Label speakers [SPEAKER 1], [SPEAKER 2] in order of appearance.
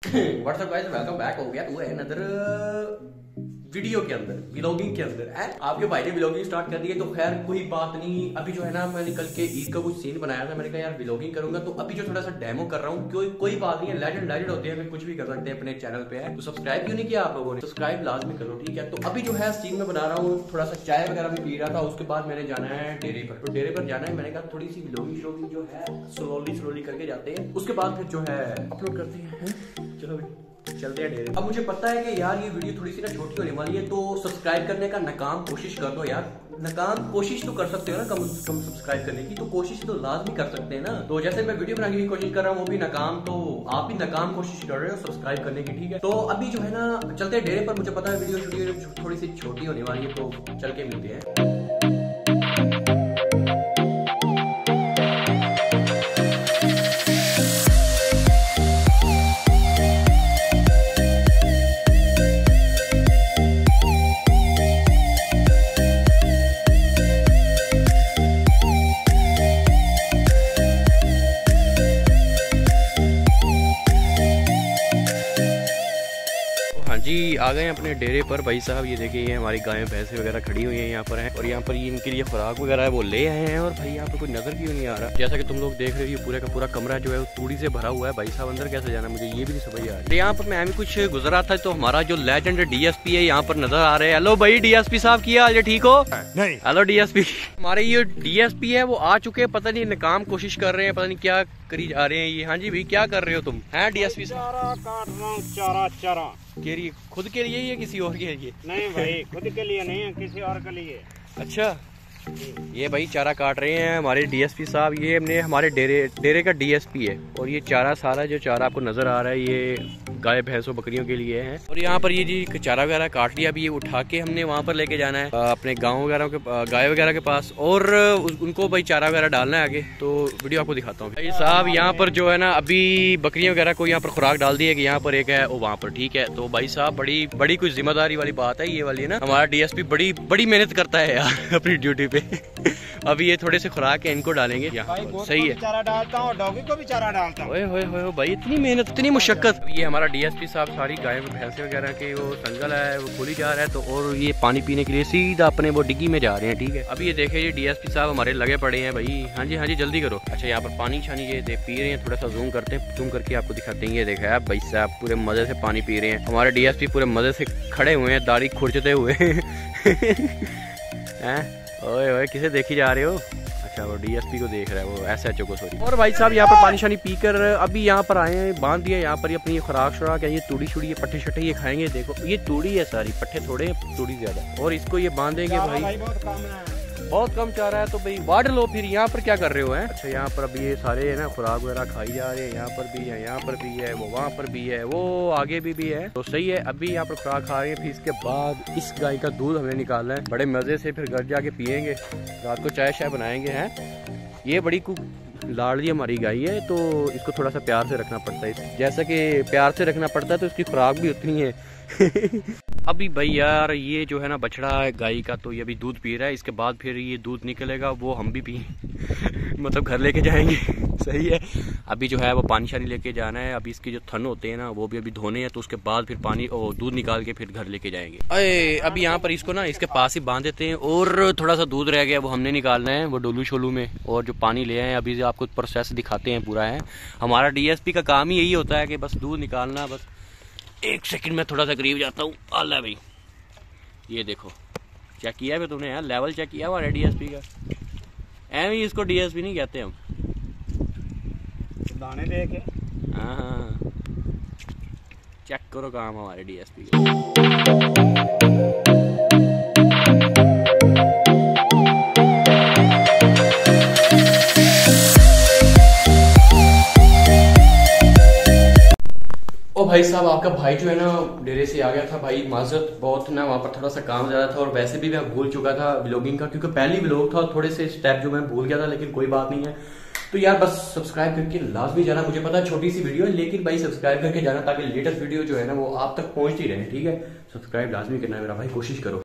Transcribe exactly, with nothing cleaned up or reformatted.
[SPEAKER 1] WhatsApp guys, welcome back हो गया तू है नदर वीडियो के अंदर, व्लॉगिंग के अंदर है। आपके भाई ने व्लॉगिंग स्टार्ट कर दी है तो खैर कोई बात नहीं। अभी जो है ना मैंने कल के ईद का कुछ सीन बनाया था, मैंने कहा यार व्लॉगिंग करूंगा तो अभी जो थोड़ा सा डेमो कर रहा हूँ। कोई कोई बात नहीं है, लेजेंड लेजेंड होते हैं, कुछ भी कर सकते हैं अपने चैनल पे है। तो सब्सक्राइब क्यों नहीं किया आप लोगों ने? सब्सक्राइब लाजमी करो, ठीक है। तो अभी जो है सीन में बना रहा हूँ, थोड़ा सा चाय वगैरह भी पी रहा था। उसके बाद मैंने जाना है डेरे पर। तो डेरे पर जाना है, मैंने कहा थोड़ी सी व्लॉगिंग श्लॉगिंग जो है स्लोली स्लोली करके जाते हैं। उसके बाद फिर जो है अपलोड करते हैं। चलो चलते हैं डेरे। अब मुझे पता है कि यार ये वीडियो थोड़ी सी ना छोटी होने वाली है, तो सब्सक्राइब करने का नाकाम कोशिश कर दो यार। नाकाम कोशिश तो कर सकते हो ना, कम कम सब्सक्राइब करने की तो कोशिश तो लाजमी कर सकते हैं ना। तो जैसे मैं वीडियो बनाने की कोशिश कर रहा हूँ वो भी नाकाम, तो आप भी नाकाम कोशिश कर रहे हो सब्सक्राइब करने की, ठीक है। तो अभी जो है ना चलते हैं डेरे पर। मुझे पता है वीडियो थोड़ी सी छोटी होने वाली है, तो चल के मिलते हैं। जी आ गए अपने डेरे पर भाई साहब। ये देखिए ये हमारी गायें भैंसें वगैरह खड़ी हुई हैं यहाँ पर हैं, और यहाँ पर ये इनके लिए खुराक वगैरह है वो ले आए हैं। और भाई यहाँ पर कोई नजर क्यों नहीं आ रहा? जैसा कि तुम लोग देख रहे हो ये पूरा का पूरा कमरा जो है वो तूड़ी से भरा हुआ है। भाई साहब अंदर कैसे जाना मुझे ये भी नहीं समझ आ रही। यहाँ पर मैं भी कुछ गुजरा था तो हमारा जो लेजेंड डीएसपी है यहाँ पर नजर आ रहे हैं। हेलो भाई डीएसपी साहब, किया हाल है? ठीक हो? नहीं। Hello DSP. हमारे ये डीएसपी है वो आ चुके हैं, पता नहीं नाकाम कोशिश कर रहे हैं, पता नहीं क्या करी जा रहे हैं ये। हाँ जी भाई क्या कर रहे हो तुम? हैं डीएसपी साहब?
[SPEAKER 2] चारा काट रहा हूँ, चारा चारा
[SPEAKER 1] के लिए खुद के लिए या किसी और के लिए?
[SPEAKER 2] नहीं भाई खुद के लिए नहीं है, किसी और के लिए।
[SPEAKER 1] अच्छा ये भाई चारा काट रहे हैं हमारे डीएसपी साहब। ये हमने हमारे डेरे डेरे का डीएसपी है, और ये चारा सारा जो चारा आपको नजर आ रहा है ये गाय भैंसों बकरियों के लिए है। और यहाँ पर ये जी चारा वगैरह काट लिया, अभी ये उठा के हमने वहाँ पर लेके जाना है अपने गाँव वगैरह के गाय वगैरह के पास, और उनको भाई चारा वगैरह डालना है आगे। तो वीडियो आपको दिखाता हूँ भाई साहब। यहाँ पर जो है ना अभी बकरियाँ वगैरह को यहाँ पर खुराक डाल दी है कि यहाँ पर एक है वो वहाँ पर, ठीक है। तो भाई साहब बड़ी बड़ी कुछ जिम्मेदारी वाली बात है ये वाली ना। हमारा डीएसपी बड़ी बड़ी मेहनत करता है यार अपनी ड्यूटी पे। अभी ये थोड़े से खुराक है इनको डालेंगे। सही है,
[SPEAKER 2] चारा डालता हूँ, डॉगी को भी चारा डालता हूँ।
[SPEAKER 1] ओए होए होए भाई इतनी मेहनत इतनी मुशक्कत। ये हमारा डीएसपी साहब सारी गाय भैंसे वगैरह के वो संगल है वो खोली जा रहा है, तो और ये पानी पीने के लिए सीधा अपने वो डिग्गी में जा रहे हैं, ठीक है। अभी ये देखे ये डीएसपी साहब हमारे लगे पड़े हैं भाई। हाँ जी हाँ जी जल्दी करो। अच्छा यहाँ पर पानी छानी ये दे पी रहे हैं, थोड़ा सा जूम करते हैं, जूम करके आपको दिखाते हैं। ये देखा है भाई साहब पूरे मजे से पानी पी रहे हैं। हमारे डीएसपी पूरे मजे से खड़े हुए हैं, दाढ़ी खुरचते हुए हैं। ओए ओए किसे देखी जा रहे हो? अच्छा वो डीएसपी को देख रहा है, वो एसएचओ को, सॉरी। और भाई साहब यहाँ पर पानी शानी पीकर अभी यहाँ पर आए हैं, बांध दिया यहाँ पर ये अपनी खुराक शुराक है। ये तूड़ी छुड़ी ये पट्टे शट्टे ये खाएंगे। देखो ये तूड़ी है सारी, पट्टे थोड़े तूड़ी ज्यादा, और इसको ये बांधेंगे भाई, भाई बहुत कम है, बहुत कम चाह रहा है। तो भाई बांट लो फिर। यहाँ पर क्या कर रहे हो हैं? अच्छा यहाँ पर अभी ये सारे है ना खुराक वगैरह खाई जा रहे हैं। यहाँ पर भी है, यहाँ पर भी है, वो वहाँ पर भी है, वो आगे भी भी है। तो सही है, अभी यहाँ पर खुराक खा रहे हैं। फिर इसके बाद इस गाय का दूध हमें निकालना है बड़े मजे से, फिर घर जाके पियेंगे, रात को चाय शाय बनाएंगे हैं। ये बड़ी कु लाडली हमारी गाय है, तो इसको थोड़ा सा प्यार से रखना पड़ता है। जैसा कि प्यार से रखना पड़ता है तो इसकी खुराक भी उतनी है। अभी भाई यार ये जो है ना बछड़ा है गाय का, तो ये अभी दूध पी रहा है। इसके बाद फिर ये दूध निकलेगा वो हम भी पी मतलब घर लेके जाएंगे। सही है। अभी जो है वो पानी शानी लेके जाना है। अभी इसके जो थन होते हैं ना वो भी अभी धोने हैं, तो उसके बाद फिर पानी और दूध निकाल के फिर घर लेके जाएंगे। अरे अभी यहाँ पर इसको ना इसके पास ही बांध देते हैं, और थोड़ा सा दूध रह गया वो हमने निकालना है वो डोलू शोलू में, और जो पानी ले आए अभी आपको प्रोसेस दिखाते हैं पूरा है। हमारा डीएसपी का काम ही यही होता है कि बस दूध निकालना। बस एक सेकंड में थोड़ा सा करीब जाता हूँ। अल्लाह भाई ये देखो चेक किया है तुमने यार, लेवल चेक किया हमारे डीएसपी का। एवं इसको डीएसपी नहीं कहते हम,
[SPEAKER 2] दाने देके।
[SPEAKER 1] हाँ हाँ चेक करो काम हमारे डीएसपी का। ओ भाई साहब आपका भाई जो है ना डेरे से आ गया था भाई। माजरत बहुत ना, वहाँ पर थोड़ा सा काम ज्यादा था, और वैसे भी मैं भूल चुका था व्लॉगिंग का, क्योंकि पहली व्लॉग था, थोड़े से स्टेप जो मैं भूल गया था, लेकिन कोई बात नहीं है। तो यार बस सब्सक्राइब करके लाजमी जाना। मुझे पता है छोटी सी वीडियो है, लेकिन भाई सब्सक्राइब करके जाना ताकि लेटेस्ट वीडियो जो है ना वो आप तक पहुंचती रहे, ठीक है। सब्सक्राइब लाजमी करना है मेरा भाई, कोशिश करो।